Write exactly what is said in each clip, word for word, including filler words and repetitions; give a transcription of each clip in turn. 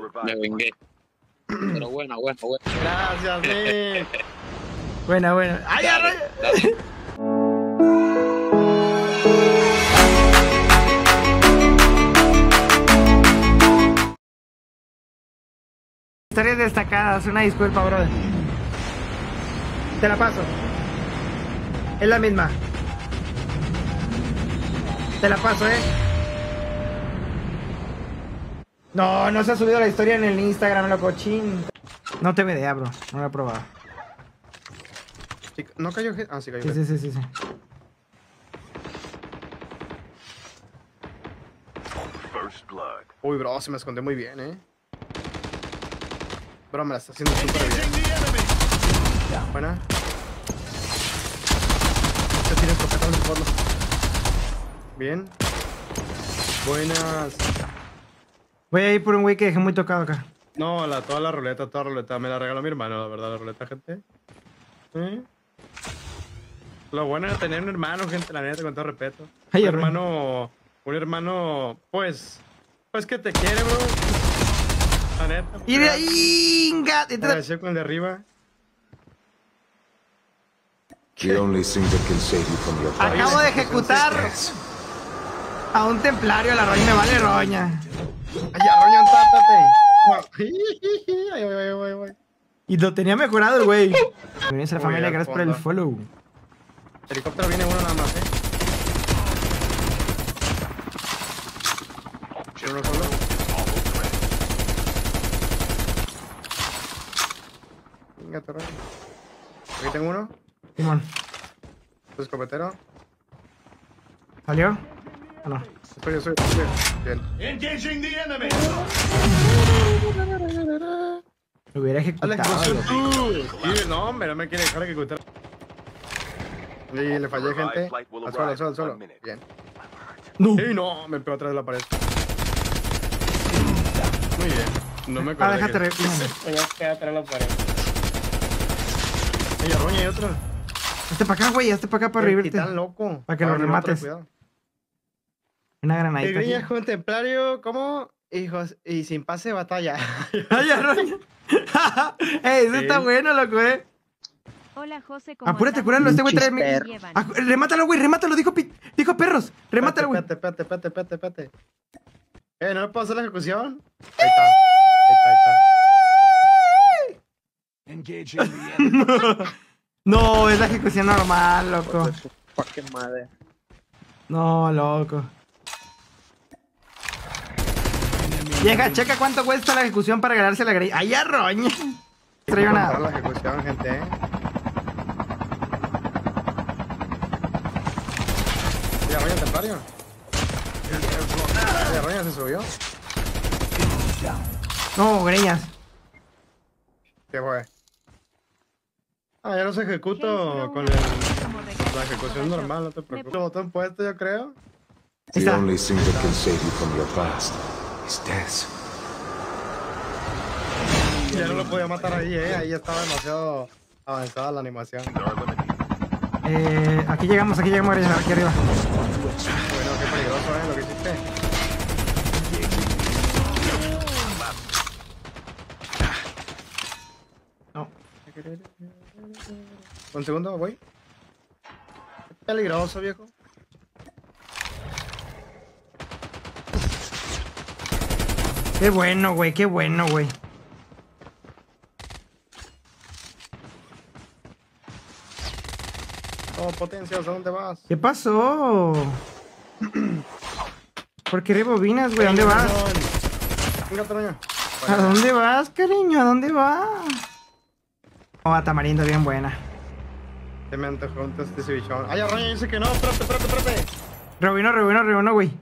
Me vengué. Pero buena, buena, buena. Gracias, Nick. Buena, buena. ¡Ay, Dale, dale. Historias destacadas, una disculpa, brother. Te la paso. Es la misma. Te la paso, eh. No, no se ha subido la historia en el Instagram, loco, chin. No te vedea, bro. No lo he probado. Sí, ¿no cayó? Ah, sí cayó. Sí, sí, sí, sí, sí. Uy, bro, se me escondió muy bien, eh. Bro, me la está haciendo súper bien. Buena. Se tiene escopeta en el fondo. Bien. Buenas. Voy a ir por un güey que dejé muy tocado acá. No, la, toda la ruleta, toda la ruleta. Me la regaló mi hermano, la verdad, la ruleta, gente. ¿Eh? Lo bueno de tener un hermano, gente, la neta, con todo respeto. Ay, un hermano. hermano, un hermano, pues, pues que te quiere, bro. La neta. ¡Y de ahí! ¡Inga! Agradecido con el de arriba. The only thing that can save you from your past Acabo de ejecutar is a un templario, la roña me vale roña. Ay, ya, Roña, tátate. Ay, ay, ay, ay, ay. Y lo tenía mejorado el güey. Bienvenidos a la Uy, familia, al gracias por el fondo. follow. Helicóptero viene uno nada más, eh. Viene uno solo. Venga, Roña. Aquí tengo uno. Simón. Tu escopetero. ¿Salió? ¿O no? Soy yo, soy yo, soy yo. Bien. Engaging the enemy. Lo hubiera ¡A la ejecutado. explosión loco. tú! Sí, no, hombre, no me quiere dejar ejecutar. Y le fallé, gente. Al suelo, al suelo, al suelo. Bien. No. ¡Ey, no! Me pegó atrás de la pared. Muy bien. No me Ah, acuerdo. déjate que... re... Me quedé atrás de la pared. Ey, Roña, hay otro. Hazte para acá, güey. Hazte para acá para revivirte. Tan loco. Para que Ah, lo no, remates. otro, cuidado. Una granadita. Tigriña aquí. contemplario, ¿cómo? Hijos, y sin pase de batalla. ¡Ay, ya, roña! ¡Ey, eso Sí. está bueno, loco, eh! Hola, José, ¿cómo Apúrate a estás? curarlo, este güey trae... mi- Pinches perros. Ah, remátalo, güey, remátalo, dijo, pi... dijo perros. Remátalo, güey. Espérate, espérate, espérate, espérate, espérate. Eh, ¿no le puedo hacer la ejecución? Ahí está. Ahí está, ahí está. Engaging the enemy. No, es la ejecución normal, loco. Fucking madre. No, loco. Llega, checa cuánto cuesta la ejecución para ganarse la grilla. ¡Ay, ya, roña! Trae Contar una... la ejecución, gente, eh. Ya, Roña, templario. Ya, Roña se subió. No, greñas. ¿Qué fue? Ah, ya los ejecuto con el, la ejecución normal, no te preocupes. El botón puesto, yo creo. the Está. only thing that can save you from your past is death. Ya no lo podía matar ahí, eh. Ahí estaba demasiado avanzada la animación. Eh, aquí llegamos, aquí llegamos, greñas, aquí arriba. Bueno, qué peligroso, eh, lo que hiciste. No. Un segundo, voy. Qué peligroso, viejo. Qué bueno, güey, qué bueno, güey. Oh, potencias, ¿a dónde vas? ¿Qué pasó? ¿Por qué rebobinas, güey? ¿A dónde vas? Venga, Toño. ¿A dónde vas, cariño? ¿A dónde vas? Oh, tamarindo, bien buena. Se me antojó un test de cevichón. Ay, Arroña dice que no. Espérate, espérate, espérate. Rebobino, rebobino, rebobino, güey.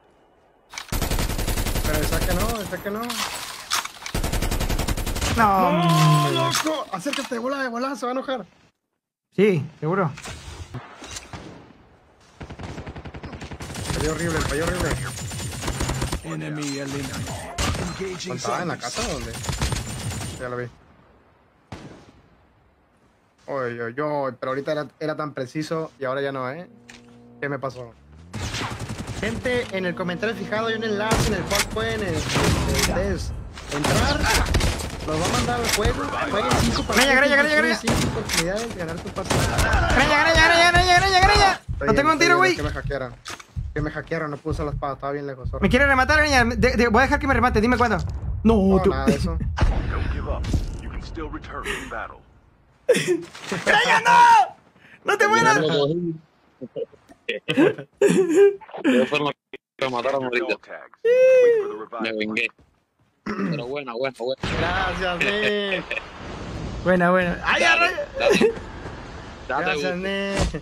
Pero esa que no, esa que no. No, ¡No, hombre. loco! Acércate, bola de bola, se va a enojar. Sí, seguro. Falló horrible, falló horrible. Enemy eliminated. Engaging ¿Estaba en la zombies. casa o dónde? Ya lo vi. Oye, oye, oye, pero ahorita era, era tan preciso y ahora ya no, ¿eh? ¿Qué me pasó? Gente, en el comentario fijado hay un enlace en el cual pueden eh, ustedes Entrar. Los va a mandar al juego. Jueguen cinco Greña, greña, greña, greña. cinco oportunidades de ganar su pase. Greña, greña, greña, greña, greña, greña. No tengo un tiro, güey. Que me hackearon. Que me hackearon, no pude usar la espada, estaba bien lejos. sorry. Me quiere rematar, greña. De- de- voy a dejar que me remate, dime cuándo. No, No, tú. nada de eso. Don't give up. You can still return to the battle. ¡Greña, no! ¡No te mueras! Ellos fueron los que me mataron Your ahorita. dog tags. Wait for the Me revival. vengué. Pero buena, buena, buena. Gracias, Nick. Buena, buena. ¡Ay, Dale, arroyo! dale. Date Gracias, gusto. Nick.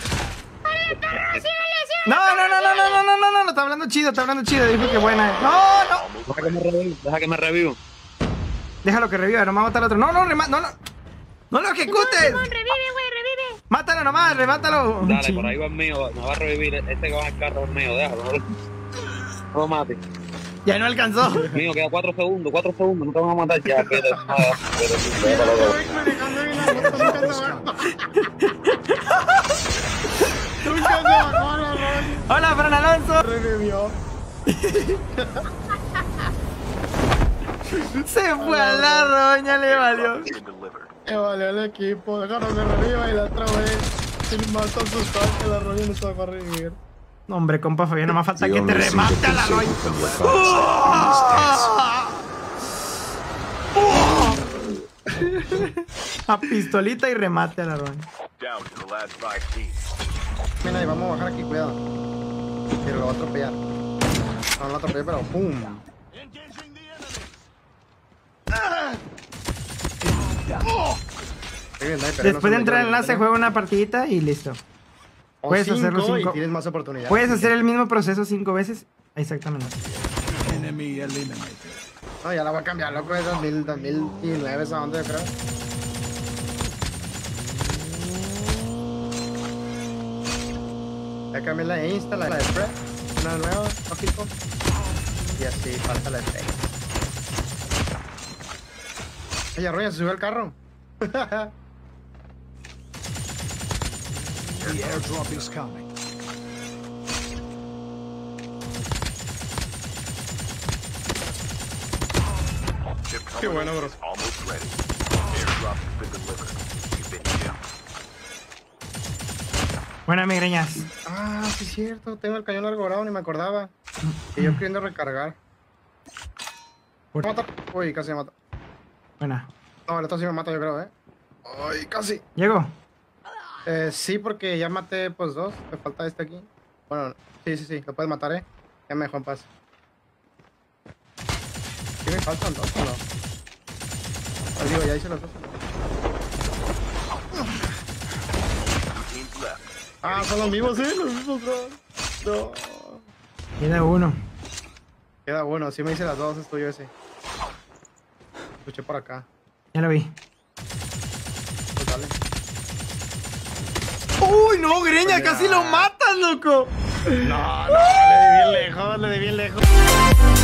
No, no, no, no, no, no, no, no, no, no, está hablando chido, está hablando chido. Dijo que buena. No, no. Deja que me revivo. Deja que me revivo. Déjalo que reviva, nomás mata al otro. No, no, rema- no, no. No lo ejecutes. Revive, güey, revive. Mátalo nomás, remátalo. Dale, por ahí va el mío. Me va a revivir. Este que va en el carro es mío. Déjalo. No lo, no lo mate. Ya no alcanzó. Mío, queda cuatro segundos. Cuatro segundos. No te van a matar ya. Pero, nada, Nunca se bajó la roña. Hola, Fran Alonso. Revivió. Se fue a la roña, le valió. Been delivered. Me valió el equipo. Déjanos que reviva y la otra vez. Sin más asustado que la roña no se va a revivir. No, hombre, compa Fabián, nomás falta The que te only remate a secret la roña. disabled from your past is death. A pistolita y remate a la roña. Down to the last five teams. Mira, y vamos a bajar aquí, cuidado. Pero lo va a atropellar. No, no lo atropellé, pero ¡pum! Engaging the Qué bien, Sniper, no Después se de me entrar dio al enlace, el- juega una partidita y listo. O puedes cinco hacerlo cinco. Y tienes más oportunidades. Puedes hacer el mismo proceso cinco veces. Exactamente. enemy. Enemy eliminated. No, ya la voy a cambiar, loco, es dos mil, dos mil diecinueve esa onda, yo creo. Ya cambié la de Insta, la de Prep, una nueva, lógico. Y así falta la de Tex. Oye, Roya, se subió al carro. The airdrop is coming. Chip Qué bueno, terminal bro. is almost ready. Airdrop has been delivered. You've been jumped. Buena, migreñas. Ah, sí es cierto, tengo el cañón largo dorado, ni me acordaba. Y yo queriendo recargar. Por- Mata. Uy, casi me mata. Buena. No, el otro sí me mata, yo creo, eh. Ay, casi. Llego. Eh, sí, porque ya maté pues dos. Me falta este aquí. Bueno, sí, sí, sí, lo puedes matar, eh. Ya me dejó en paz. ¿Sí me faltan dos o no? Pues digo, ya hice los dos. Teams left. Ah, son los mismos, sí, los mismos dos. No. Queda uno. Queda uno, sí me hice las dos, es tuyo ese. Escuché por acá. Ya lo vi. Pues dale. Uy, no, Greña, casi lo matas, loco. No, no, le di bien lejos, le di bien lejos.